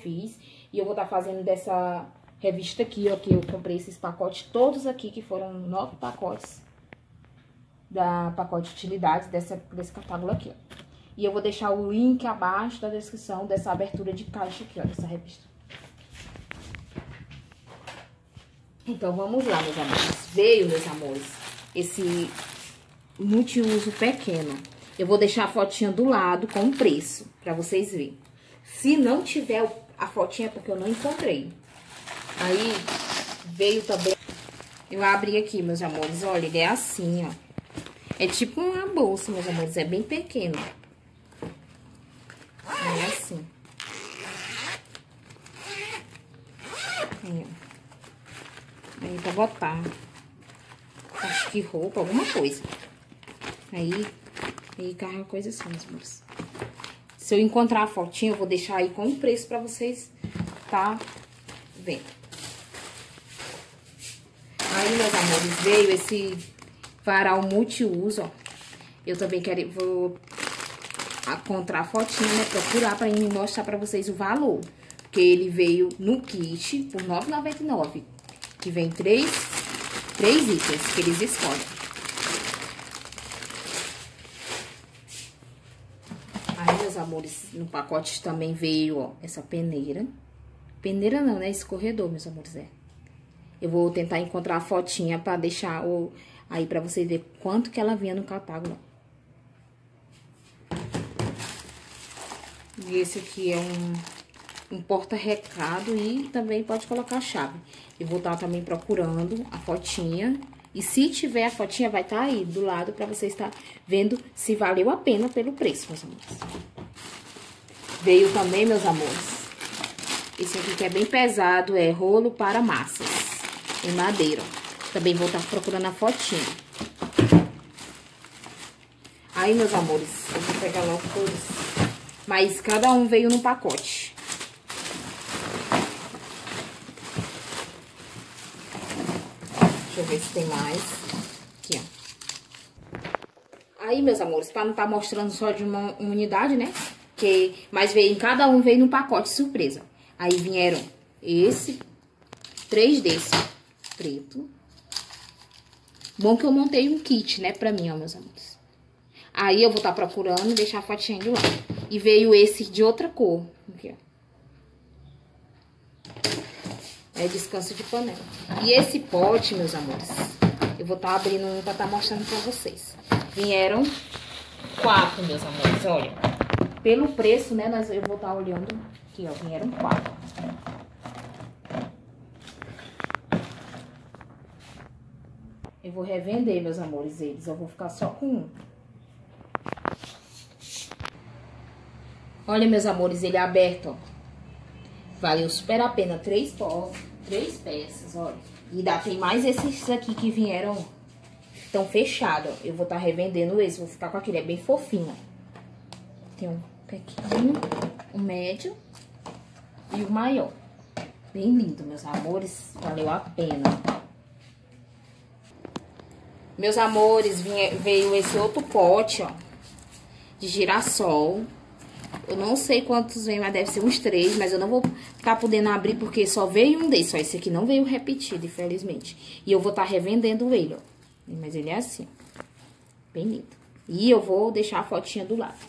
fiz. E eu vou estar fazendo dessa revista aqui, ó, que eu comprei esses pacotes todos aqui, que foram 9 pacotes da pacote de utilidades desse catálogo aqui, ó. E eu vou deixar o link abaixo da descrição dessa abertura de caixa aqui, ó, dessa revista. Então, vamos lá, meus amores. Veio, meus amores, esse multiuso pequeno. Eu vou deixar a fotinha do lado com o preço, pra vocês verem. Se não tiver a fotinha, é porque eu não encontrei. Aí, veio também... Eu abri aqui, meus amores, olha, ele é assim, ó. É tipo uma bolsa, meus amores, é bem pequeno. É assim. Aí, pra botar, acho que roupa, alguma coisa. Aí carrega coisa assim, meus amores. Se eu encontrar a fotinha, eu vou deixar aí com o preço pra vocês tá vendo. Aí, meus amores, veio esse varal multiuso, ó. Eu também vou encontrar a fotinha, né? Procurar pra me mostrar pra vocês o valor. Porque ele veio no kit por R$ 9,99. Que vem três itens que eles escolhem. Aí, meus amores, no pacote também veio, ó, essa peneira. Peneira não, né? Escorredor, meus amores, é. Eu vou tentar encontrar a fotinha pra deixar aí pra vocês verem quanto que ela vinha no catálogo, ó. E esse aqui é um porta-recado e também pode colocar a chave. Eu vou estar também procurando a fotinha. E se tiver a fotinha, vai estar aí do lado pra você estar vendo se valeu a pena pelo preço, meus amores. Veio também, meus amores, esse aqui que é bem pesado, é rolo para massas em madeira. Também vou estar procurando a fotinha. Aí, meus amores, eu vou pegar logo todos. Mas cada um veio num pacote. Deixa eu ver se tem mais. Aqui, ó. Aí, meus amores, para não estar mostrando só de uma unidade, né? Mas cada um veio num pacote surpresa. Aí vieram 3 desse preto. Bom que eu montei um kit, né, pra mim, ó, meus amores. Aí eu vou estar procurando e deixar a fotinha de lá. E veio esse de outra cor. Aqui, ó. É descanso de panela. E esse pote, meus amores, eu vou estar abrindo um pra estar mostrando pra vocês. Vieram 4, meus amores, olha. Pelo preço, né, eu vou estar olhando aqui, ó, vieram 4. Eu vou revender, meus amores, eles. Eu vou ficar só com um. Olha, meus amores, ele é aberto, ó. Valeu super a pena. 3 peças, olha. E tem mais esses aqui que vieram, estão fechados, ó. Eu vou estar revendendo esse, vou ficar com aquele, é bem fofinho, ó. Tem um pequeno, um médio e o maior. Bem lindo, meus amores, valeu a pena. Meus amores, veio esse outro pote, ó, de girassol. Eu não sei quantos vem, mas deve ser uns 3, mas eu não vou estar podendo abrir porque só veio um desses, ó. Esse aqui não veio repetido, infelizmente. E eu vou estar revendendo ele, ó. Mas ele é assim, bem lindo. E eu vou deixar a fotinha do lado.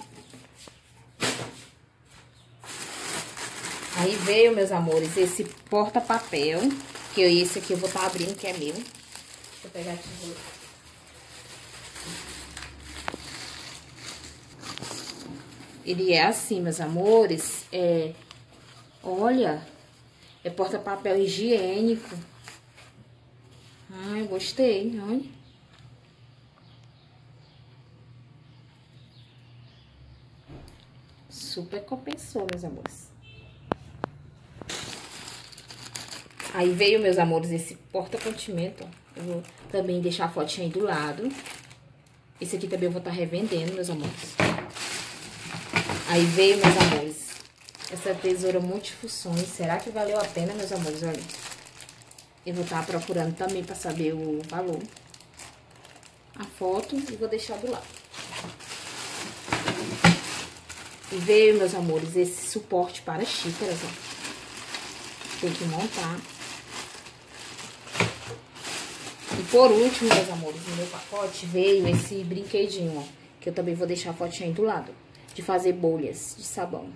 Aí veio, meus amores, esse porta-papel, que esse aqui eu vou estar abrindo, que é meu. Deixa eu pegar a tesoura. Ele é assim, meus amores, olha, é porta-papel higiênico. Ai, gostei, olha. Super compensou, meus amores. Aí veio, meus amores, esse porta-continimento, ó. Eu vou também deixar a fotinha aí do lado. Esse aqui também eu vou estar revendendo, meus amores. Aí veio, meus amores, essa tesoura multifunções. Será que valeu a pena, meus amores? Olha, eu vou estar procurando também para saber o valor. A foto e vou deixar do lado. E veio, meus amores, esse suporte para xícaras, ó. tem que montar. E por último, meus amores, no meu pacote veio esse brinquedinho, ó. Que eu também vou deixar a fotinha aí do lado. De fazer bolhas de sabão.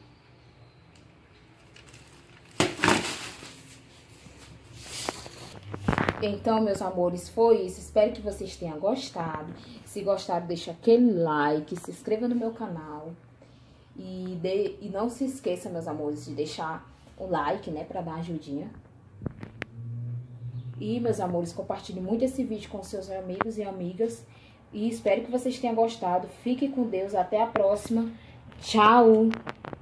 Então, meus amores, foi isso. Espero que vocês tenham gostado. Se gostaram, deixa aquele like, se inscreva no meu canal. E não se esqueça, meus amores, de deixar o like, né, pra dar ajudinha. E, meus amores, compartilhe muito esse vídeo com seus amigos e amigas. E espero que vocês tenham gostado. Fique com Deus. Até a próxima. Tchau!